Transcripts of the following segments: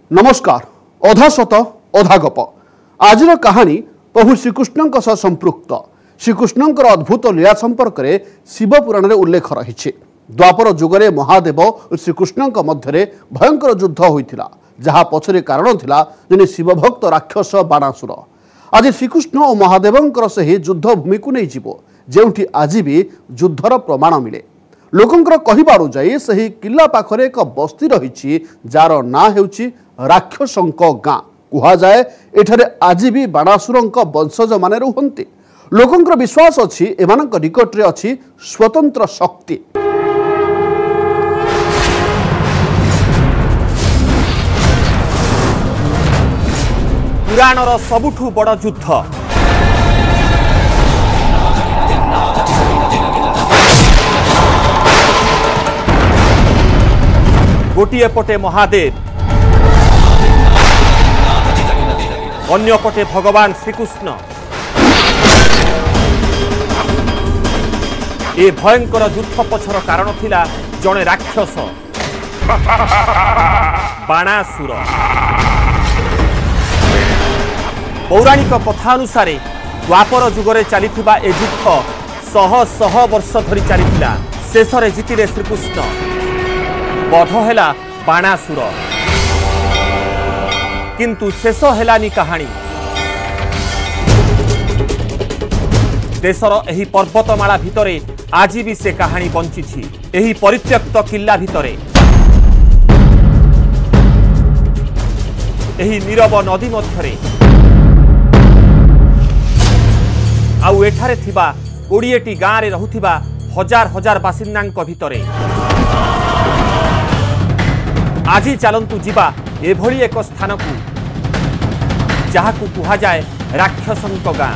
नमस्कार। अधा सत अधा गप आज कहानी प्रभु श्रीकृष्ण संपृक्त श्रीकृष्ण अद्भुत लीला संपर्क में शिवपुराण में उल्लेख रही। द्वापर जुगरे महादेव और श्रीकृष्ण मध्य भयंकर युद्ध होता जहाँ पछरे कारण थिला जने शिवभक्त राक्षस बाणासुर। आज श्रीकृष्ण और महादेव से युद्ध भूमि को नहीं जीवो जेउठी आज भी युद्धर प्रमाण मिले। लोकंकर कहिबारु जाई सही किल्ला पाखरे एक बस्ती रही जार ना हेउची राक्षसंक गाँ कुहा जाए। एठारे आज भी बाणासुरंक वंशज माने रुहंती। लोकंकर विश्वास अछि एमानक निकटरे अछि स्वतंत्र शक्ति। पुराणर सबुठु बड़ युद्ध गोटिए पटे महादेव अन्य पटे भगवान श्रीकृष्ण। ए भयंकर युद्ध पछर कारण थिला जणे राक्षस बाणासुर। पौराणिक कथा अनुसार द्वापर जुगरे चलीथिबा ए युद्ध शह शह वर्ष धरी चलीथिला। शेषरे जीतिले श्रीकृष्ण, बध हेला बाणासुर। किंतु शेष हेलानी कहानी। देशर एही पर्वतमाला भितरे आज भी से कहानी बंची। एही परित्यक्त किल्ला भितरे एही नीरव नदी मध्यरे आउ एठारे थिबा 20टी गाँ रे रहुथिबा हजार हजार बासिंदांक भितरे आज चलंतु जीवा एभली एक स्थान को जहाँ को कुहा जाए राक्षसंक गाँ।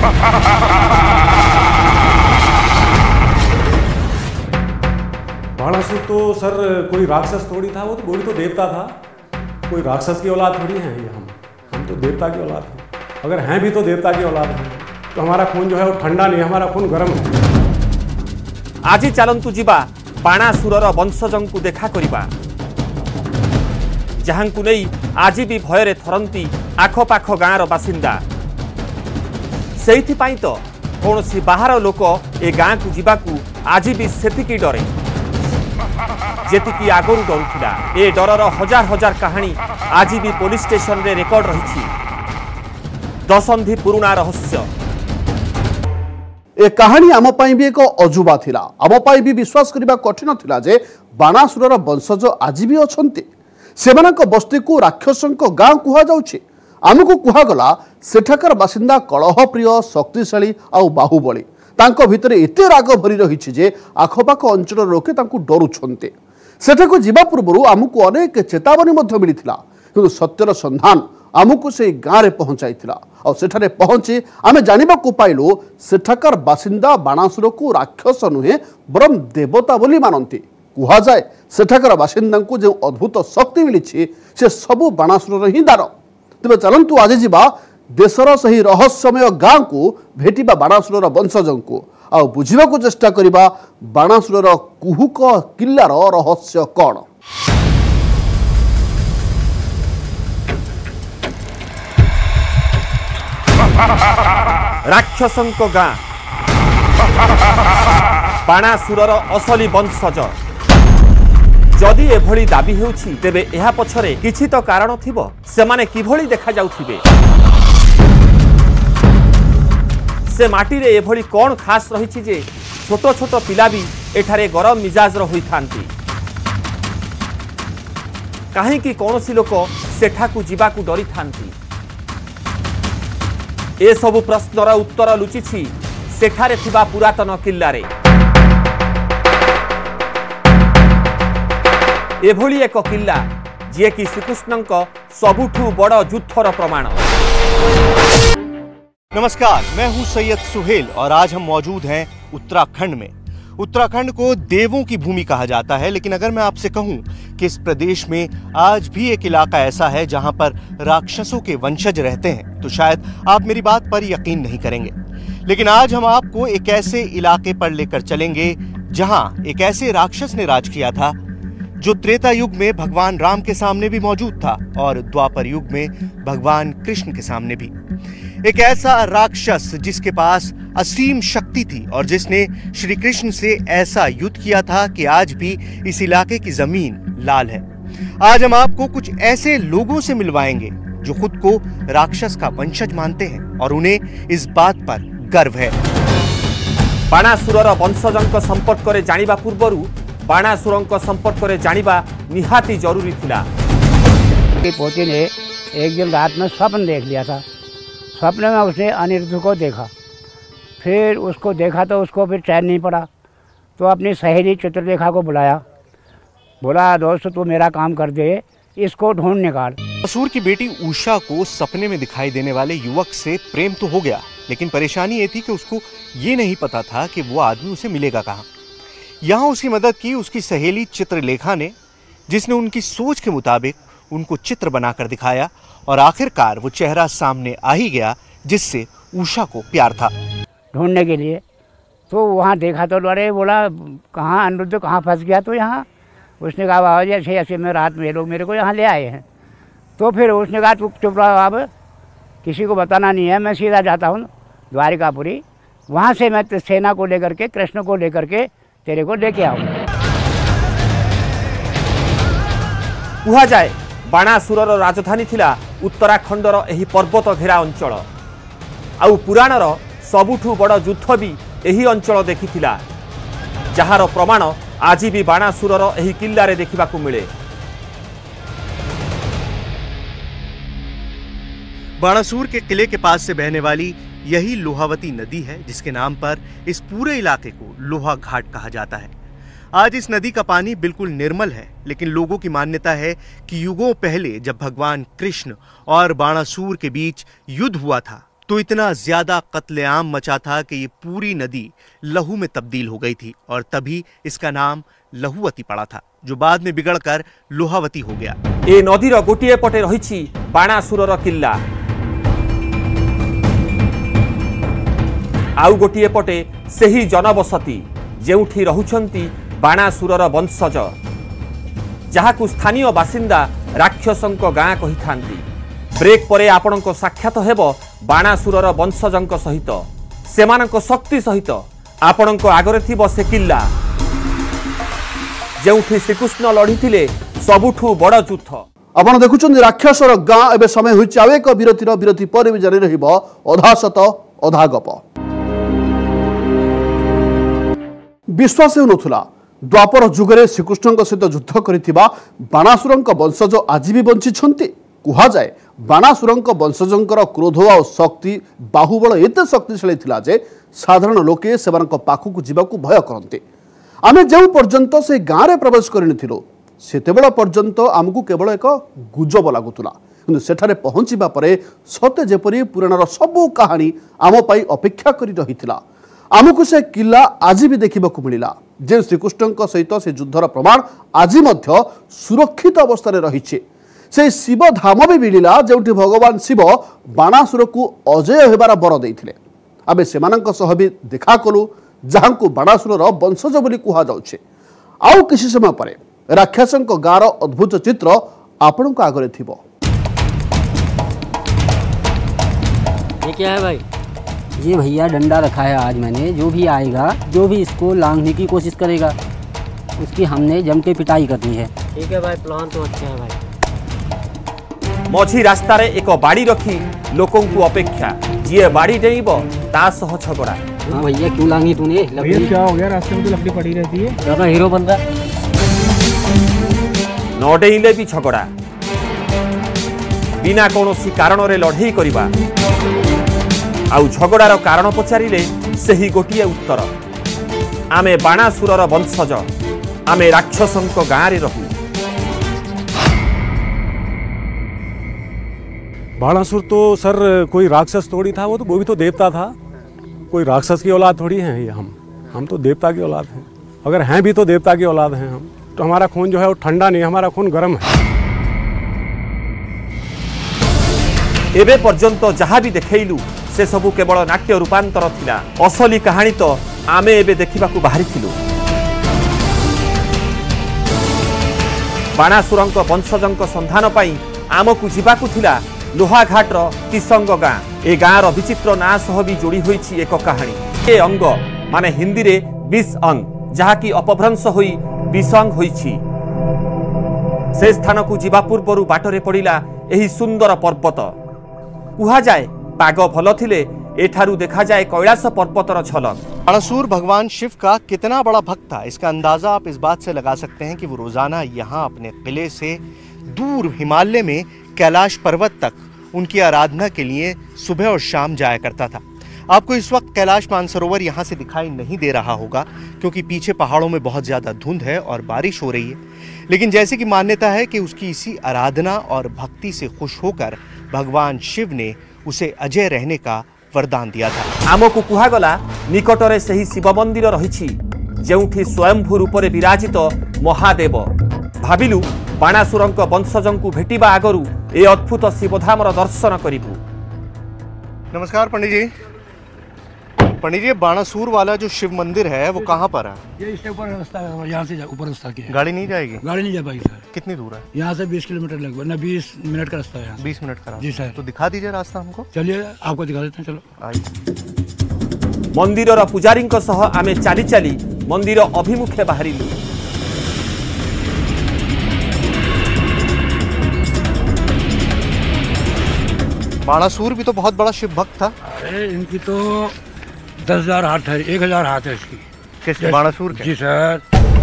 बाणासुर तो सर कोई राक्षस थोड़ी था, वो तो देवता था। कोई राक्षस की औलाद थोड़ी है ये। हम तो देवता की औलाद हैं। अगर हैं भी तो देवता की औलाद हैं। तो हमारा खून जो है वो ठंडा नहीं, हमारा खून गर्म है। आज चलंतु जीवा बाणासुरर वंशजं को देखा करिबा जहां को नहीं आज भी भୟରେ थरंती आखपाख गाँर बासिंदा। सेइथिपाई तो कौनसी बाहर लोक ए गाँ को जीवाकू आज भी सेतिकी डरे जेतिकी आगरू डरुथिला। ए डरर हजार हजार कहानी आज भी पुलिस स्टेशन रे रेकर्ड रही। दशंधि पुराणा रहस्य ए कहानी आम भी एक अजुबा थिला। आम भी विश्वास करने कठिन थिला जे बाणासुरर वंशज आज भी अछंती। सेमानक बस्ती को राक्षसंक गाँ कुहा जाउछि। आमको कुहागला सेठाकार बासिंदा कलहप्रिय शक्तिशाली आउ बाहुबली। तांको भितरे एते राग भरी रही जे आखपाख अंचल लोके तांको डरुछन्ते। सेठाको जीवा पूर्वरु आमको अनेक चेतावनी मध्य मिलिथिला किंतु सत्यर संधान आमको से गाँ रे पहुंचाइथिला। और सेठारे पहुंची आमे जानिबाकू पाइलु सेठाकार बासिंदा बाणासुर को राक्षस नुहे बरम देवता बोली मानती। कुहा जाए सेठाकार बासिंदा को जो अद्भुत शक्ति मिली से सबू बाणासुर ही दान। तेज चलतु आज जीवा देशर सही रहस्यमय गाँ को भेटिबा बाणासुर वंशजों को आउ बुझा चेष्टा करिबा बाणासुर कुहुक किल्लार रहस्य कौन। राक्षसंक गाँ बाणासुरर असली वंशज। जदि एभली दाबी हेउछि तेबे एहा पछरे किछि तो कारण थिबो। सेमाने किभली देखा जाउथिबे, से माटी रे एभली कोन खास रहिछि जे छोट छोट पिला भी एठारे गरम मिजाज रही थांती। काहे कि कोनोसी लोक सेठाकू जीवाकू डरी थांती। ए सबु प्रश्नर उत्तर लुचिछि सेठारे थिबा पुरातन किल्लारे। एभली एक किल्ला जे कि श्रीकृष्णंक सबुठु बड़ युद्धर प्रमाण। नमस्कार, मैं हूं सैयद सुहेल और आज हम मौजूद हैं उत्तराखंड में। उत्तराखंड को देवों की भूमि कहा जाता है, लेकिन अगर मैं आपसे कहूं कि इस प्रदेश में आज भी एक इलाका ऐसा है जहां पर राक्षसों के वंशज रहते हैं तो शायद आप मेरी बात पर यकीन नहीं करेंगे। लेकिन आज हम आपको एक ऐसे इलाके पर लेकर चलेंगे जहां एक ऐसे राक्षस ने राज किया था जो त्रेता युग में भगवान राम के सामने भी मौजूद था और द्वापर युग में भगवान कृष्ण के सामने भी। एक ऐसा राक्षस जिसके पास असीम शक्ति थी और जिसने श्री कृष्ण से ऐसा युद्ध किया था कि आज भी इस इलाके की जमीन लाल है। आज हम आपको कुछ ऐसे लोगों से मिलवाएंगे जो खुद को राक्षस का वंशज मानते हैं और उन्हें इस बात पर गर्व है। बाणासुरर वंशजों संपर्क में जानिबा पूर्वरु बाणासुरों संपर्क में जानिबा निहाती जरूरी थिला। पोते ने एक दिन रात में स्वप्न देख लिया था। स्वप्न में उसने अनिरुद्ध को देखा, फिर उसको देखा तो उसको फिर चैन नहीं पड़ा, तो अपनी सहेली चित्रलेखा को बुलाया, बोला दोस्त तू मेरा काम कर दे, इसको ढूंढ निकाल। बाणासुर की बेटी उषा को सपने में दिखाई देने वाले युवक से प्रेम तो हो गया, लेकिन परेशानी ये थी कि उसको ये नहीं पता था कि वो आदमी उसे मिलेगा कहाँ। यहाँ उसकी मदद की उसकी सहेली चित्रलेखा ने, जिसने उनकी सोच के मुताबिक उनको चित्र बनाकर दिखाया और आखिरकार वो चेहरा सामने आ ही गया जिससे उषा को प्यार था। ढूंढने के लिए तो वहाँ देखा तो अरे बोला कहाँ अनिरुद्ध कहाँ फंस गया, तो यहाँ उसने कहा बाबा जी ऐसे ऐसे में रात में लोग मेरे को यहाँ ले आए हैं। तो फिर उसने कहा तू चुप रहो, अब किसी को बताना नहीं है, मैं सीधा जाता हूँ द्वारिकापुरी, वहाँ से मैं सेना को लेकर के कृष्ण को लेकर के तेरे को लेके आऊँगा। कहा जाए बाणासुरर राजधानी थिला उत्तराखंडर एही पर्वत घेरा अंचल। आउ पुराणर सबुठु बड़ युद्ध भी एही अंचल देखिथिला, जहार प्रमाण आज भी बाणासुरर एही किल्लारे देखिबाकू मिले। बाणासुर के किले के पास से बहने वाली यही लोहावती नदी है जिसके नाम पर इस पूरे इलाके को लोहा घाट कहा जाता है। आज इस नदी का पानी बिल्कुल निर्मल है, लेकिन लोगों की मान्यता है कि युगों पहले जब भगवान कृष्ण और बाणासुर के बीच युद्ध हुआ था तो इतना ज्यादा कत्लेआम मचा था कि ये पूरी नदी लहू में तब्दील हो गई थी और तभी इसका नाम लहुवती पड़ा था, जो बाद में बिगड़कर लोहावती हो गया। ए नदीर गोटिए पटे रहिछि बाणासुरर किल्ला, आउ गोटिए पटे सेही जनबसती जेउठी रहुछंती बाणासुरर वंशज, जहाकू स्थानीय बासिंदा राक्षसंक गाँ कही थांती। ब्रेक परे आपणको साक्षात हेबो बाणासुरर वंशजंक सहित, सेमानक शक्ति सहित आपणको आगरे थिबो से किल्ला जेउठी श्रीकृष्ण लढिथिले सबुठु बड़ युद्ध। आपण देखुछन राक्षसर गाँ। एबे समय होइछि आवे एक विरति पर भी जारी रहिबो अधा सत अधा गप। विश्वास हेउनथुला द्वापर जुगरे श्रीकृष्ण सहित युद्ध करिथिबा बाणासुरंक वंशज आज भी बंचिछंती। कहा जाए बाणासुरंक वंशजंकर क्रोध और शक्ति बाहुबल एते शक्तिशाली थिला जे साधारण लोके सेमानक पाखकु जिबाकु भय करते। आमे जेउ पर्यंत से गाँव में प्रवेश करनिथिलो सेतेबेला पर्यंत आमको केवल एक गुजब लागुतुला, किंतु सेठारे पहुँचीबा परे सते जेपरि पुराणर सबु कहानी आम पाई अपेक्षा करि रहिथिला। आमको से किल्ला आज भी देखिबाकू मिलिला, जे श्रीकृष्ण सहित से युद्धर प्रमाण आज मध्य सुरक्षित अवस्था रहिछे। से शिव धाम भी मिलिला जोठी भगवान शिव बाणासुर को अजय होबार बर देइथिले। आबे सेमानंक सह भी देखा कलु जहांकु बाणासुरर वंशज बोली कुहा जाउछे। आउ किछि समय परे राक्षसंक गाँर अद्भुत चित्र आपणक आगरे थिबो। ये क्या है भाई? ये भैया डंडा रखा है आज मैंने, जो भी आएगा जो भी इसको लांघने की कोशिश करेगा उसकी हमने जम के पिटाई करनी है। ठीक है भाई, प्लान तो अच्छा है भाई। मझी रास्तार एक बाड़ी रखी लोकों को अपेक्षा, जी बाड़ी डेइब ता सह झगड़ा। हाँ भैया क्यों लांगी तूने? लकड़ी क्या हो गया? रास्ते में तो लकड़ी पड़ी रहती है। क्या हीरो बन रहा? न डेइले भी झगड़ा, बिना कौनसी कारण रे लड़ाई करिबा, आउ झगड़ार कारण पचारिले सही गोटिए उत्तर, आमे बाणासुरर वंशज, आमे राक्षसंक गाँ रे रहू। बाणासुर तो सर कोई राक्षस थोड़ी था, वो भी तो देवता था। कोई राक्षस की औलाद थोड़ी हैं ये हम तो देवता की औलाद हैं। अगर हैं भी तो देवता की औलाद हैं हम। तो हमारा खून जो है वो ठंडा नहीं, हमारा खून गर्म है। एबे पर्यंत जहाँ भी देखैलु से सबू केवल नाट्य रूपांतर थिला, असली कहानी तो आमे एबे देखिबाकू बाहरी थिलु। बाणासुरଙ୍କ वंशजଙ୍କ सन्धान पाई आमकु जिबाकु थिला लोहाघाटर किसंग गाँ। ए गाँर विचित्र ना सह भी जोड़ी होईछि एक कहानी। ए अंग माने हिंदी रे 20 अंग जहाँकि अपभ्रंश होई विसंग होईछि। से स्थान को जीवा पूर्वर बाटरे पड़िला एही सुंदर पर्वत। कुहा जाए पाग भल थिले एठारू देखा जाए कैलाश पर्वतर झलक। बाणासुर भगवान शिव का कितना बड़ा भक्त था, इसका अंदाजा आप इस बात से लगा सकते हैं कि वो रोजाना यहाँ अपने किले से दूर हिमालय में कैलाश पर्वत तक उनकी आराधना के लिए सुबह और शाम जाया करता था। आपको इस वक्त कैलाश मानसरोवर यहाँ से दिखाई नहीं दे रहा होगा क्योंकि पीछे पहाड़ों में बहुत ज़्यादा धुंध है और बारिश हो रही है, लेकिन जैसे कि मान्यता है कि उसकी इसी आराधना और भक्ति से खुश होकर भगवान शिव ने उसे अजय रहने का वरदान दिया था। आमको कुहागला निकटरे सही शिव मंदिर रही जेउठी स्वयंभू रूपरे विराजित महादेव। भाविलु बाणासुरଙ୍କ वंशजଙ୍କୁ भेटिबा आगरु ए अद्भुत शिवधामर दर्शन करिबु। नमस्कार पंडित जी। पंडित जी, बाणासुर वाला जो शिव मंदिर है वो कहाँ पर है? ये इसके ऊपर रास्ता है, यहाँ से ऊपर रास्ता किया है। गाड़ी नहीं जाएगी? गाड़ी नहीं जा पाएगी सर। कितनी दूर है? यहाँ से 20 किलोमीटर लगभग, ना 20 मिनट का रास्ता है। 20 मिनट का रास्ता? जी सर। तो दिखा दीजिए रास्ता हमको। चलिए आपको दिखा देते हैं, चलो आइए। मंदिरर पुजारीଙ୍କ सह आमे चाली चाली मंदिर अभिमुखे बाहरिलु। बाणासुर भी तो बहुत बड़ा शिव भक्त था। अरे इनकी तो 10,000 हाथ है, 1,000 हाथ है इसकी। किसके? बाणासुर के? जी सर।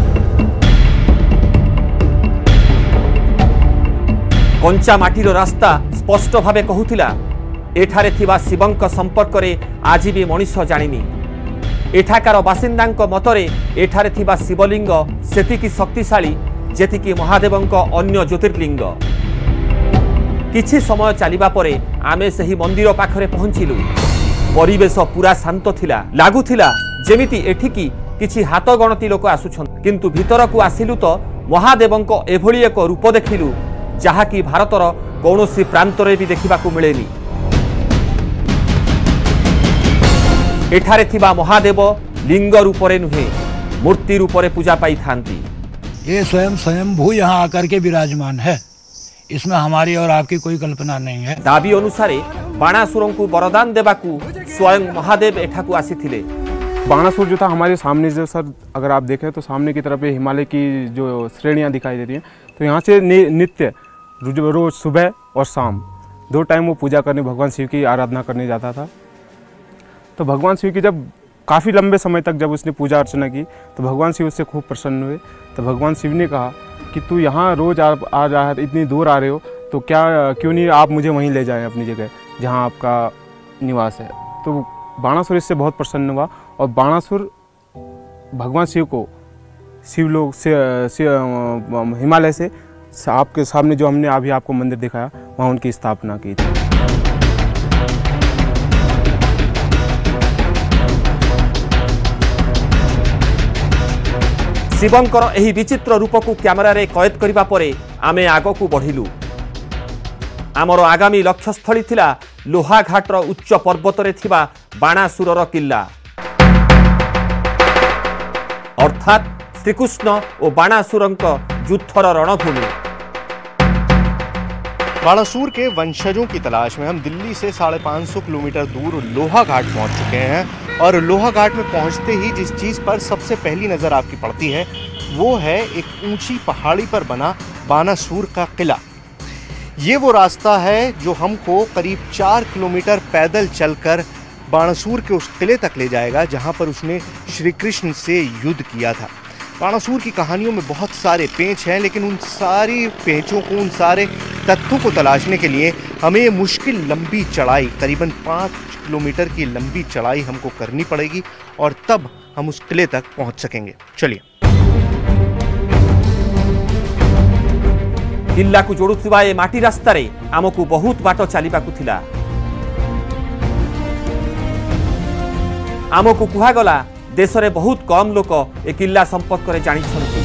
कंचा माटीर रास्ता स्पष्ट भावे कहूथिला एठारे थिबा शिवंक संपर्क रे आज भी मनीष जानिनी। एठाकार बासिंदांक मतरे एठारे थिबा शिवलिंग सेतिकी शक्तिशाली जेतिकी महादेवंक अन्य ज्योतिर्लिंग। किछि समय चलिबा परे आमे सही मंदिर पाखरे पहुंचिलु। परिवेश पूरा शांत थिला, लागुथिला जेमिति एठिकी किछि हाथ गणती लोक आसुछन, किंतु भीतर को आसिलु तो महादेवंक एभली एक रूप देखिलु जहाँकि भारतर कौनसी प्रांतरे भी देखिबाकू मिलेनी। एठारे थिबा महादेव लिंग रूपरे नुहे मूर्ति रूपरे पूजा पाई थांती। ये स्वयंभू यहाँ आकर के विराजमान है, इसमें हमारी और आपकी कोई कल्पना नहीं है। दाबी अनुसारे बाणासुरंकु वरदान देबाकू स्वयं महादेव एठाकू आसीथिले। बाणासुर जो था हमारे सामने, जो सर अगर आप देखें तो सामने की तरफ हिमालय की जो श्रेणियाँ दिखाई देती हैं, तो यहाँ से नित्य रोज सुबह और शाम 2 टाइम वो पूजा करने, भगवान शिव की आराधना करने जाता था। तो भगवान शिव की जब काफ़ी लंबे समय तक जब उसने पूजा अर्चना की तो भगवान शिव उससे खूब प्रसन्न हुए। तो भगवान शिव ने कहा कि तू यहाँ रोज आ रहा है, इतनी दूर आ रहे हो, तो क्यों नहीं आप मुझे वहीं ले जाएं अपनी जगह जहाँ आपका निवास है। तो बाणासुर इससे बहुत प्रसन्न हुआ और बाणासुर भगवान शिव को शिवलोक से हिमालय से आपके सामने जो हमने अभी आपको मंदिर दिखाया वहाँ उनकी स्थापना की थी। शिवंकर एही विचित्र रूप को कैमेरा रे कैद करिबा परे आमे आगो को बढ़िलु। आमर आगामी लक्ष्यस्थली थिला लोहाघाटर उच्च पर्वतरे थिबा बाणासुरर किल्ला, अर्थात श्रीकृष्ण और बाणासुरंक युद्धर रणभूमि। बाणासुर के वंशजों की तलाश में हम दिल्ली से 550 किलोमीटर दूर लोहाघाट पहुंच चुके हैं और लोहाघाट में पहुंचते ही जिस चीज़ पर सबसे पहली नज़र आपकी पड़ती है वो है एक ऊंची पहाड़ी पर बना बाणासुर का किला। ये वो रास्ता है जो हमको करीब 4 किलोमीटर पैदल चलकर बाणासुर के उस किले तक ले जाएगा जहां पर उसने श्री कृष्ण से युद्ध किया था। बाणासुर की कहानियों में बहुत सारे पेंच हैं, लेकिन उन सारी पेंचों को, उन सारे तथ्यों को तलाशने के लिए हमें मुश्किल लंबी चढ़ाई, करीबन 5 किलोमीटर की लंबी चढ़ाई हमको करनी पड़ेगी और तब हम उस किले तक पहुंच सकेंगे। चलिए। किल्ला को जोड़ुथिबा ए माटी रास्ता रे आमको बहुत बाट चलिबाकू थिला। आमको कुहागला देश रे बहुत कम लोक ए किल्ला संपर्क रे जानि छथि।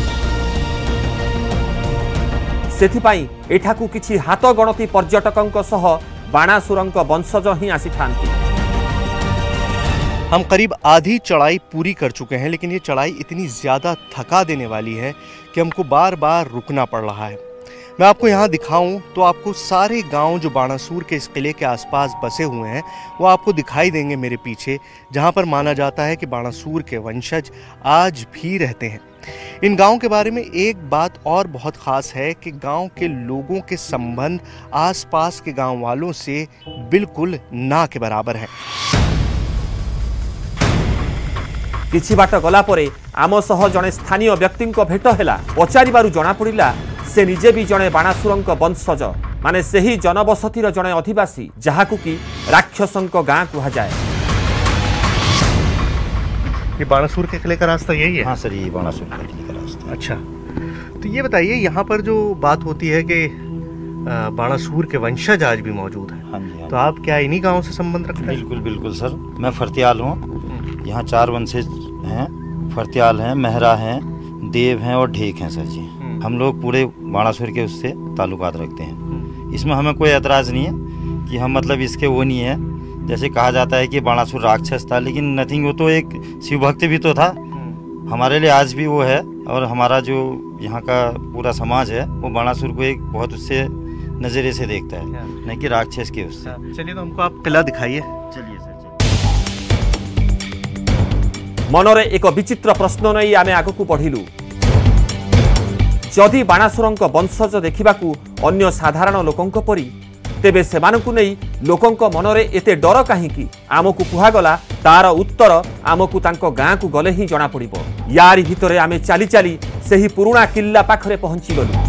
सेथिपाई एठाकू किछि हाथ गणती पर्यटकंक सह बाणासुरंक वंशज ही आसी थांती। हम करीब आधी चढ़ाई पूरी कर चुके हैं, लेकिन ये चढ़ाई इतनी ज़्यादा थका देने वाली है कि हमको बार बार रुकना पड़ रहा है। मैं आपको यहाँ दिखाऊं तो आपको सारे गांव जो बाणासुर के इस किले के आसपास बसे हुए हैं वो आपको दिखाई देंगे मेरे पीछे, जहाँ पर माना जाता है कि बाणासुर के वंशज आज भी रहते हैं। इन गांव के बारे में एक बात और बहुत ख़ास है कि गांव के लोगों के संबंध आसपास के गांव वालों से बिल्कुल ना के बराबर है। किछि बाट गला परे आम सह जड़े स्थानीय व्यक्ति भेट है। पचारू जना पड़ा से निजे भी जड़े बाणासुर वंशज, माने सही जनबसतिर जड़े अधिवासी जहाकू कि राक्षसों गाँ कहा जाए। ये बाणासुर के किले का रास्ता यही है? हाँ सर, ये बाणासुर के किले का रास्ता। अच्छा, तो ये बताइए यहाँ पर जो बात होती है कि बाणासुर के वंशज आज भी मौजूद हैं। हाँ जी, हाँ। तो आप क्या इन्हीं गाँव से संबंध रखते हैं? बिल्कुल बिल्कुल सर, मैं फर्त्याल हूँ। यहाँ 4 वंशज हैं, फर्त्याल हैं, मेहरा हैं, देव हैं और ढेक हैं सर जी। हम लोग पूरे बाणासुर के उससे ताल्लुकात रखते हैं। इसमें हमें कोई एतराज़ नहीं है कि हम मतलब इसके वो नहीं है। जैसे कहा जाता है कि बाणासुर राक्षस था, लेकिन नथिंग, वो तो एक शिव भक्त भी तो था। हमारे लिए आज भी वो है, और हमारा जो यहाँ का पूरा समाज है वो बाणासुर को एक बहुत उससे नज़रिए से देखता है, नहीं कि राक्षस के उससे। चलिए, तो हमको आप किला दिखाइए। चलिए सर। मनरे एक विचित्र प्रश्न नहीं आमे आगकू बढ़िलु। जदि बाणासुर वंशज देखिबाकू अन्य साधारण लोकंक परी, तेबे सेमानकू नहीं लोकंक मनरे एते डर काहीकि? आमकू कुहागला तार उत्तर आमकू तांको गाँ को गले ही जना पड़िबो। यारी भितरे आमे चाली चाली सेही पुराना किल्ला पाखरे पहुंची गलु।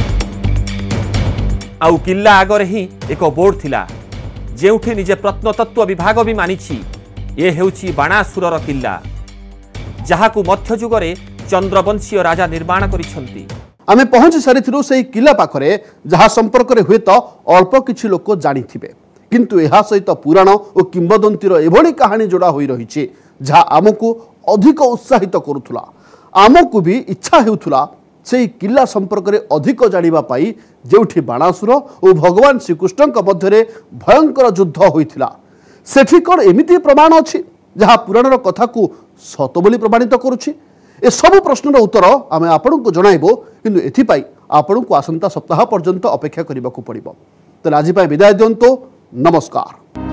आउ किल्ला आगरे ही एक बोर्ड थिला, जेउठी निजे प्रत्नतत्व विभाग भी मानिछि ए हेउछि बाणासुरर किल्ला, जहाकू मध्ययुगरे चंद्रवंशीय राजा निर्माण करिसंती। आमे पहुंची सारिथिलु सेही किला पाखरे, जहा संपर्क रे हुए तो अल्प किछि लोक जानिथिबे, किंतु एहा सहित पुराण और किंबदंतीर एभली कहानी जोड़ा होई रहिछि जहा आमकू अधिक उत्साहित करुथुला। आमकू भी इच्छा हेउथुला सेही किला संपर्क रे अधिक जानिबा पाई, जेउठी बाणासुर और भगवान श्रीकृष्णक मध्यरे भयंकर युद्ध होइथिला। सेठी कोन एमिति प्रमाण अछि जहा पुराणर कथा को सत बोली प्रमाणित करुछि? ए सब प्रश्नर उत्तर आमे आपनकु जणाइबो, किंतु एथिपाई आपनकु आसंता सप्ताह पर्यंत अपेक्षा करिबाकू पड़िबो। तो आज विदाय दियंतो, नमस्कार।